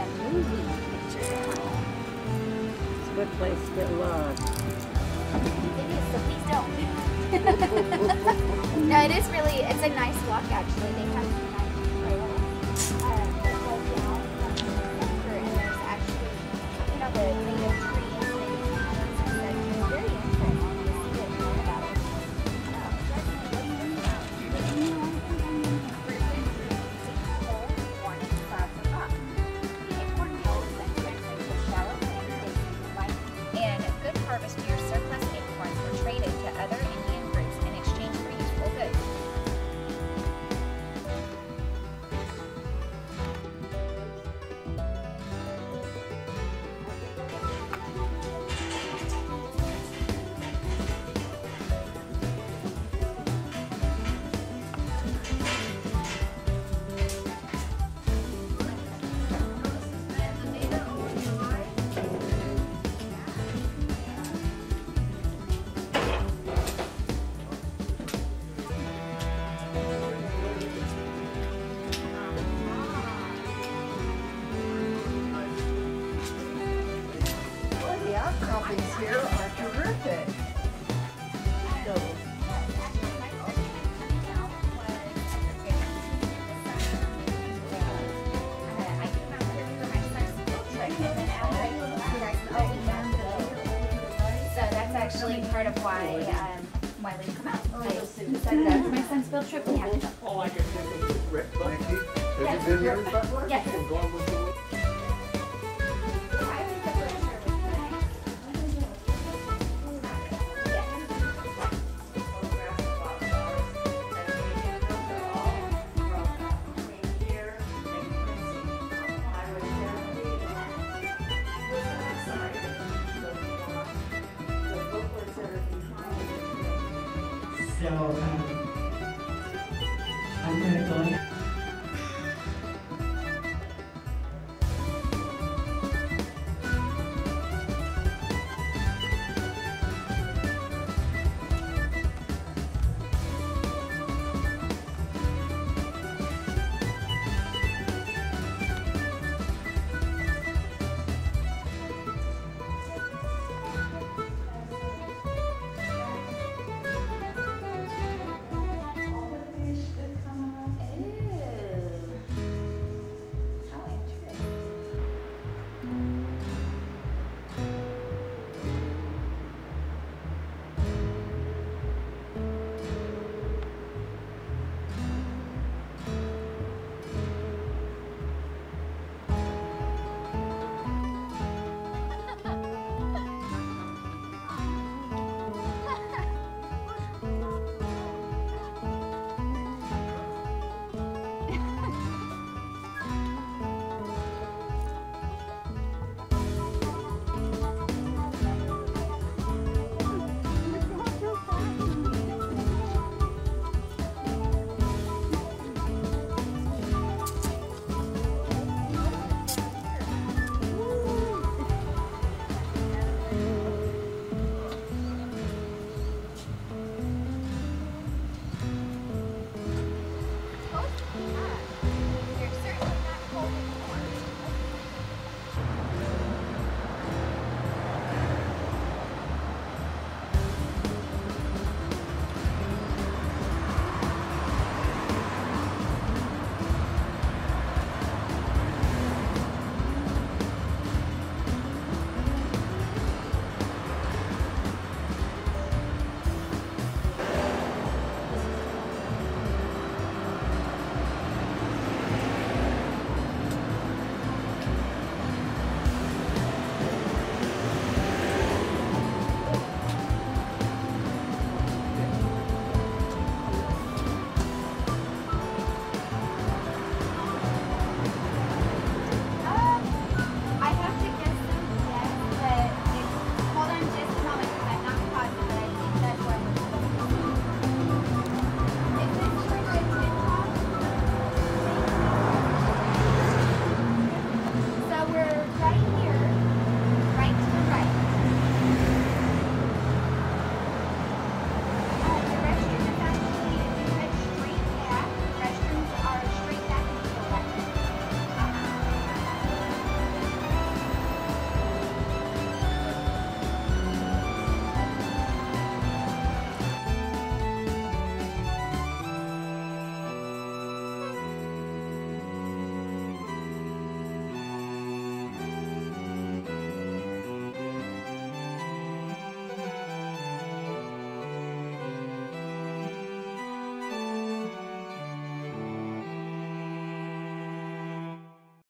It's a good place to get lost. It is, so please don't. No, it is really, it's a nice walk actually. They have some nice trails that go down from the center, and there's actually, you know, the native trees and it's very interesting to see it, learn about it. And good harvest year surplus acorns were traded to other Indian groups in exchange for useful goods. The outcroppings here are terrific. So that's actually part of why we come out. So that's my son's field trip. We have to go. Oh, I can Rick, thank you. Have you been here before? Yes. So,